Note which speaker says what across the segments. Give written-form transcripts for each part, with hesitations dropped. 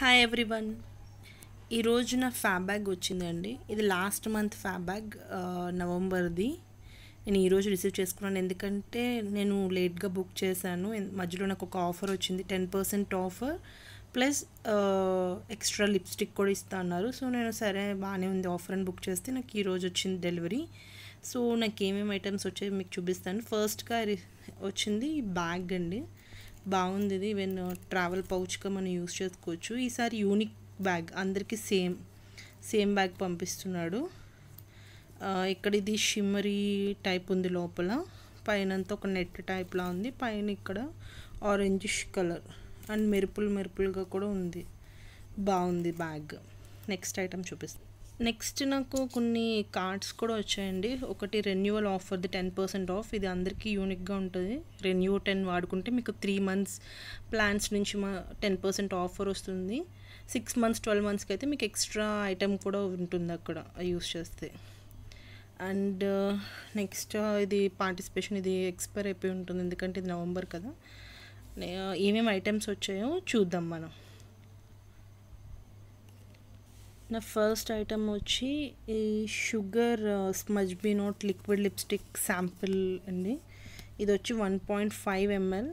Speaker 1: Hi everyone. ఈరోజు నా fab bag వచ్చిందండి. ఇది లాస్ట్ మంత్ ఫ్యాబ్ బ్యాగ్ నవంబర్ది. నేను ఈరోజు రిసీవ్ చేసుకున్నాను, ఎందుకంటే నేను లేట్గా బుక్ చేశాను. మధ్యలో నాకు ఒక ఆఫర్ వచ్చింది, 10% ఆఫర్ ప్లస్ ఎక్స్ట్రా లిప్స్టిక్ కూడా ఇస్తా అన్నారు. సో నేను సరే బాగానే ఉంది ఆఫర్ అని బుక్ చేస్తే నాకు ఈరోజు వచ్చింది డెలివరీ. సో నాకు ఏమేమి ఐటమ్స్ వచ్చాయో మీకు చూపిస్తాను. ఫస్ట్గా వచ్చింది ఈ బ్యాగ్ అండి. బాగుంది ఇది. ఈవెన్ ట్రావెల్ పౌచ్గా మనం యూస్ చేసుకోవచ్చు. ఈసారి యూనిక్ బ్యాగ్, అందరికీ సేమ్ బ్యాగ్ పంపిస్తున్నాడు. ఇక్కడ ఇది షిమ్మరీ టైప్ ఉంది, లోపల పైనంతా ఒక నెట్ టైప్లా ఉంది, పైన ఇక్కడ ఆరెంజిష్ కలర్ అండ్ మెరుపులుగా కూడా ఉంది. బాగుంది బ్యాగ్. నెక్స్ట్ ఐటమ్ చూపిస్తాను. నెక్స్ట్ నాకు కొన్ని కార్డ్స్ కూడా వచ్చాయండి. ఒకటి రెన్యువల్ ఆఫర్ది 10% ఆఫ్. ఇది అందరికీ యూనిక్గా ఉంటుంది. రెన్యూ 10 వాడుకుంటే మీకు 3 మంత్స్ ప్లాన్స్ నుంచి 10% ఆఫర్ వస్తుంది. 6 మంత్స్ 12 మంత్స్కి అయితే మీకు ఎక్స్ట్రా ఐటమ్ కూడా ఉంటుంది అక్కడ యూస్ చేస్తే. అండ్ నెక్స్ట్ ఇది పార్టిసిపేషన్, ఇది ఎక్స్పైర్ అయిపోయి ఉంటుంది ఎందుకంటే ఇది నవంబర్ కదా. ఏమేమి ఐటమ్స్ వచ్చాయో చూద్దాం మనం. నా ఫస్ట్ ఐటమ్ వచ్చి ఈ sugar smudge be not liquid lipstick sample అండి. ఇది వచ్చి 1.5 ml.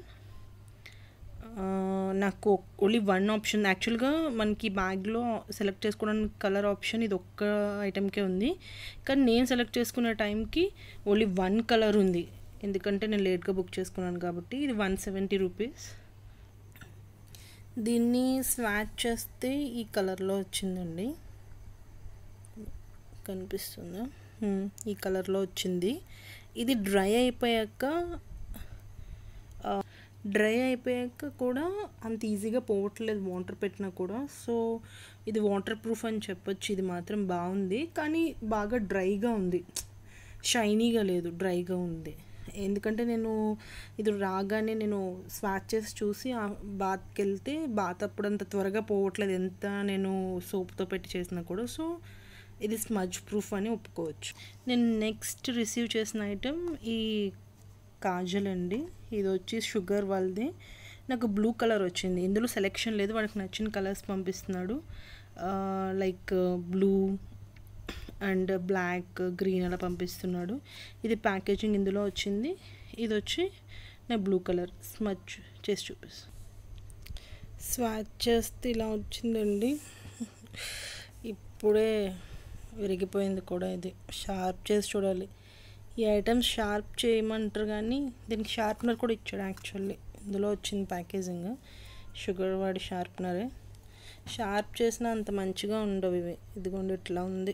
Speaker 1: నాకు ఓన్లీ 1 ఆప్షన్. యాక్చువల్గా మనకి బ్యాగ్లో సెలెక్ట్ చేసుకోవడానికి కలర్ ఆప్షన్ ఇది ఒక్క ఐటెంకే ఉంది, కానీ నేను సెలెక్ట్ చేసుకునే టైంకి ఓన్లీ 1 కలర్ ఉంది, ఎందుకంటే నేను లేట్గా బుక్ చేసుకున్నాను కాబట్టి. ఇది 170 రూపీస్. దీన్ని స్వాచ్ చేస్తే ఈ కలర్లో వచ్చిందండి, కనిపిస్తుందా? ఈ కలర్లో వచ్చింది. ఇది డ్రై అయిపోయాక కూడా అంత ఈజీగా పోవట్లేదు వాటర్ పెట్టినా కూడా. సో ఇది వాటర్ ప్రూఫ్ అని చెప్పొచ్చు. ఇది మాత్రం బాగుంది, కానీ బాగా డ్రైగా ఉంది, షైనీగా లేదు, డ్రైగా ఉంది. ఎందుకంటే నేను ఇది రాగానే నేను స్వాచ్ చేసి చూసి బాత్కి వెళ్తే బాత్ అప్పుడు అంత త్వరగా పోవట్లేదు, ఎంత నేను సోప్తో పెట్టి చేసినా కూడా. సో ఇది స్మజ్ ప్రూఫ్ అని ఒప్పుకోవచ్చు. నేను నెక్స్ట్ రిసీవ్ చేసిన ఐటమ్ ఈ కాజల్ అండి. ఇది వచ్చి షుగర్ వాళ్ళది. నాకు బ్లూ కలర్ వచ్చింది. ఇందులో సెలెక్షన్ లేదు, వాడికి నచ్చిన కలర్స్ పంపిస్తున్నాడు. Like blue and black, green అలా పంపిస్తున్నాడు. ఇది ప్యాకేజింగ్ ఇందులో వచ్చింది. ఇది వచ్చి నా బ్లూ కలర్. స్మచ్ చేసి చూపిస్తాను. స్వాచ్ చేస్తే ఇలా వచ్చిందండి. ఇప్పుడే విరిగిపోయింది కూడా. ఇది షార్ప్ చేసి చూడాలి. ఈ ఐటమ్స్ షార్ప్ చేయమంటారు, కానీ దీనికి షార్ప్నర్ కూడా ఇచ్చాడు యాక్చువల్లీ. ఇందులో వచ్చింది ప్యాకేజింగ్, షుగర్ వాడి షార్ప్నరే. షార్ప్ చేసినా అంత మంచిగా ఉండవు ఇవి. ఇదిగోండి ఇట్లా ఉంది.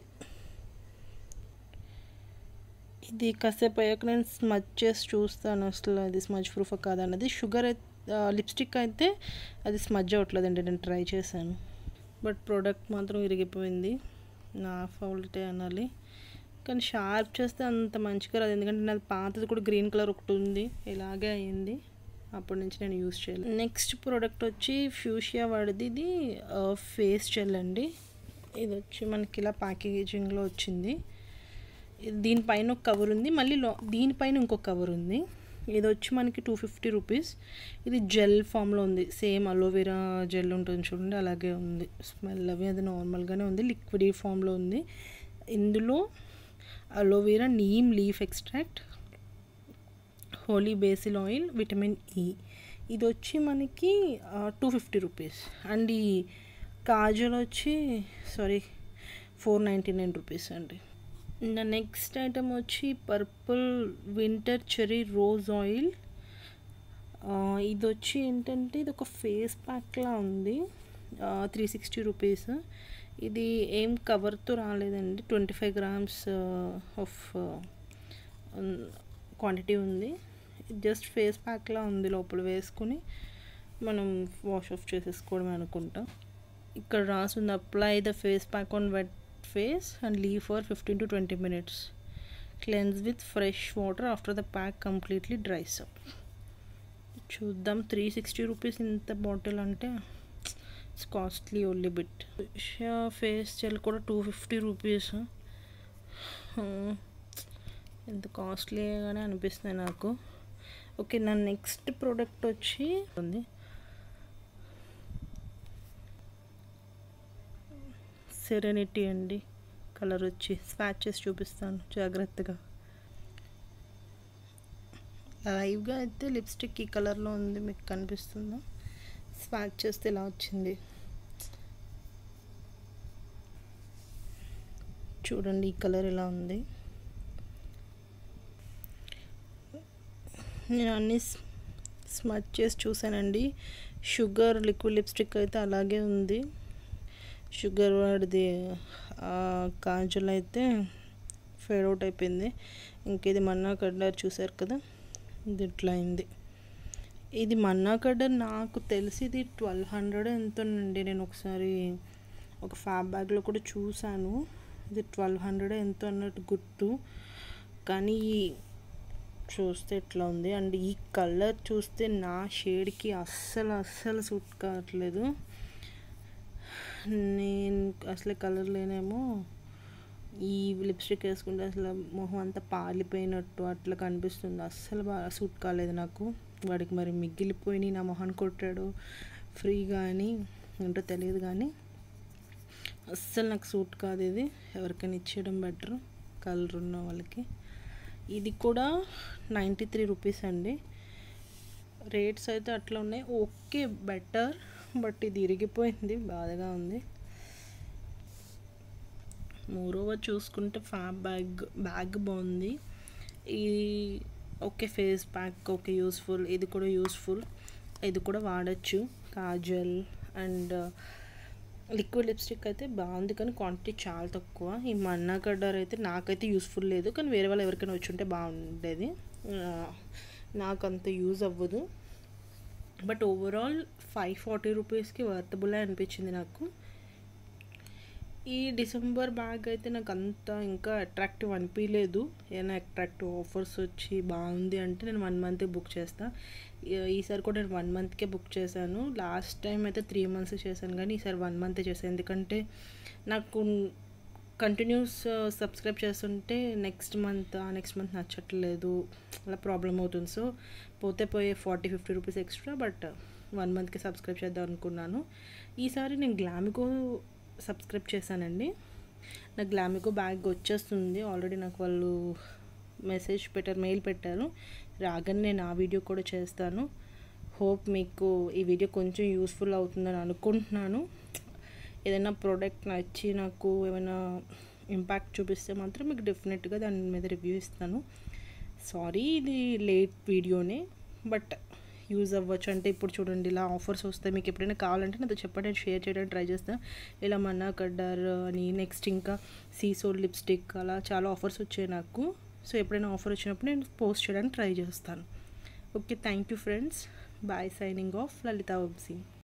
Speaker 1: ఇది కాసేపు అయ్యాక నేను స్మచ్ చేసి చూస్తాను అసలు అది స్మజ్ ప్రూఫ్ కాదన్నది. షుగర్ లిప్స్టిక్ అయితే అది స్మజ్ అవ్వట్లేదండి, నేను ట్రై చేశాను, బట్ ప్రోడక్ట్ మాత్రం విరిగిపోయింది. నా ఫాల్టే అనాలి, కానీ షార్ప్ చేస్తే అంత మంచిగా రాదు, ఎందుకంటే నాది పాతది కూడా గ్రీన్ కలర్ ఒకటి ఉంది, ఇలాగే అయింది. అప్పటి నుంచి నేను యూస్ చేయలేదు. నెక్స్ట్ ప్రోడక్ట్ వచ్చి ఫ్యూషియా వాడిది. ఇది ఫేస్ జెల్ అండి. ఇది వచ్చి మనకి ఇలా ప్యాకేజింగ్లో వచ్చింది. దీనిపైన ఒక కవర్ ఉంది, మళ్ళీ దీనిపైన ఇంకొక కవర్ ఉంది. ఇది వచ్చి మనకి 250 రూపీస్. ఇది జెల్ ఫామ్లో ఉంది, సేమ్ అలోవెరా జెల్ ఉంటుంది చూడండి, అలాగే ఉంది. స్మెల్ అవి అది నార్మల్గానే ఉంది, లిక్విడ్ ఫామ్లో ఉంది. ఇందులో aloe vera, neem leaf extract, holy basil oil, vitamin E. ఇది వచ్చి మనకి 250 రూపీస్. అండ్ ఈ కాజల్ వచ్చి 499 రూపీస్ అండి. నా నెక్స్ట్ ఐటమ్ వచ్చి purple winter cherry rose oil. ఇది వచ్చి ఏంటంటే ఇది ఒక ఫేస్ ప్యాక్లా ఉంది, 360 రూపీస్. ఇది ఏం కవర్తో రాలేదండి, 25 grams ఆఫ్ క్వాంటిటీ ఉంది. జస్ట్ ఫేస్ ప్యాక్లా ఉంది, లోపల వేసుకుని మనం వాష్ ఆఫ్ చేసేసుకోవడం అనుకుంటా. ఇక్కడ రాసింది apply the face pack on wet face and leave for 15 to 20 minutes. Cleanse with fresh water after the pack completely dries up. చూద్దాం. 360 రూపీస్ ఇంత బాటిల్ అంటే it's costly only bit. Face gel కూడా 250 rupees. ఎంత కాస్ట్లీగానే అనిపిస్తుంది నాకు. Okay, నా next product వచ్చి ఉంది సెరెనిటీ అండి కలర్ వచ్చి. స్వాచ్ చేసి చూపిస్తాను జాగ్రత్తగా. లైవ్గా అయితే లిప్స్టిక్ ఈ కలర్లో ఉంది, మీకు కనిపిస్తుందా? స్వాచ్ చేస్తే ఇలా వచ్చింది. చూడండి ఈ కలర్ ఇలా ఉంది. నేను అన్నీ స్మచ్ చేసి చూసానండి. షుగర్ లిక్విడ్ లిప్స్టిక్ అయితే అలాగే ఉంది. షుగర్ వాడిది కాజల్ అయితే ఫేడ్ అవుట్ అయిపోయింది. ఇంక ఇది మన్నా కడ్డార్ చూసారు కదా, ఇది ఇట్లా అయింది. ఇది మన్నా కడ్డార్ నాకు తెలిసి ఇది 1200 ఎంతోనండి. నేను ఒకసారి ఒక ఫ్యాబ్ బ్యాగ్లో కూడా చూసాను, ఇది 1200 ఎంతో అన్నట్టు గుర్తు. కానీ చూస్తే ఎట్లా ఉంది. అండ్ ఈ కలర్ చూస్తే నా షేడ్కి అస్సలు సూట్ కావట్లేదు. నేను అసలు కలర్ లేనేమో ఈ లిప్స్టిక్ వేసుకుంటే అసలు మొహం అంతా పాలిపోయినట్టు అట్లా కనిపిస్తుంది. అస్సలు బాగా సూట్ కాలేదు నాకు. వాడికి మరి మిగిలిపోయి నా మొహం కొట్టాడు ఫ్రీగా అని ఏంటో తెలియదు, కానీ అస్సలు నాకు సూట్ కాదు. ఇది ఎవరికైనా ఇచ్చేయడం బెటర్ కలర్ ఉన్న వాళ్ళకి. ఇది కూడా 93 రూపీస్ అండి. రేట్స్ అయితే అట్లా ఉన్నాయి, ఓకే బెటర్. బట్ ఇది ఇరిగిపోయింది, బాధగా ఉంది. మోరోవర్ చూసుకుంటే ఫ్యాబ్ బ్యాగ్ బాగుంది. ఈ okay face pack okay useful, ఇది కూడా యూస్ఫుల్, ఇది కూడా వాడచ్చు. కాజల్ అండ్ లిక్విడ్ లిప్స్టిక్ అయితే బాగుంది, కానీ క్వాంటిటీ చాలా తక్కువ. ఈ మన్నా కడ్డార్ అయితే నాకైతే యూస్ఫుల్ లేదు, కానీ వేరే వాళ్ళు ఎవరికైనా వచ్చి ఉంటే బాగుండేది. నాకు అంత యూజ్ అవ్వదు. బట్ ఓవరాల్ 540 రూపీస్కి వర్తబుల్ అనిపించింది నాకు. ఈ డిసెంబర్ బ్యాగ్ అయితే నాకు అంత ఇంకా అట్రాక్టివ్ అనిపించలేదు. ఏమైనా అట్రాక్టివ్ ఆఫర్స్ వచ్చి బాగుంది అంటే నేను 1 మంత్ బుక్ చేస్తాను. ఈసారి కూడా నేను 1 మంత్కే బుక్ చేశాను. లాస్ట్ టైం అయితే 3 మంత్స్ చేశాను, కానీ ఈసారి 1 మంత్ చేశాను. ఎందుకంటే నాకు కంటిన్యూస్ సబ్స్క్రైబ్ చేస్తుంటే నెక్స్ట్ మంత్ నచ్చట్లేదు, అలా ప్రాబ్లం అవుతుంది. సో పోయే 40-50 రూపీస్ ఎక్స్ట్రా, బట్ 1 మంత్కి సబ్స్క్రైబ్ చేద్దాం అనుకున్నాను. ఈసారి నేను గ్లామిగో సబ్స్క్రైబ్ చేశానండి. నాకు గ్లామిగో బ్యాగ్ వచ్చేస్తుంది ఆల్రెడీ. నాకు వాళ్ళు మెయిల్ పెట్టారు. రాగానే నేను ఆ వీడియో కూడా చేస్తాను. హోప్ మీకు ఈ వీడియో కొంచెం యూస్ఫుల్ అవుతుందని అనుకుంటున్నాను. ఏదైనా ప్రోడక్ట్ నచ్చి నాకు ఏమైనా ఇంపాక్ట్ చూపిస్తే మాత్రం మీకు డెఫినెట్గా దాని మీద రివ్యూ ఇస్తాను. సారీ ఇది లేట్ వీడియోనే, బట్ యూజ్ అవ్వచ్చు. అంటే ఇప్పుడు చూడండి ఇలా ఆఫర్స్ వస్తాయి. మీకు ఎప్పుడైనా కావాలంటే నాతో చెప్పండి, నేను షేర్ చేయడానికి ట్రై చేస్తాను. ఇలా మన్నా కడ్డార్ అని, నెక్స్ట్ ఇంకా సీసోల్ లిప్స్టిక్, అలా చాలా ఆఫర్స్ వచ్చాయి నాకు. సో ఎప్పుడైనా ఆఫర్ వచ్చినప్పుడు నేను పోస్ట్ చేయడానికి ట్రై చేస్తాను. Okay, thank you friends. Bye. Signing off, Lalitha Vamsi.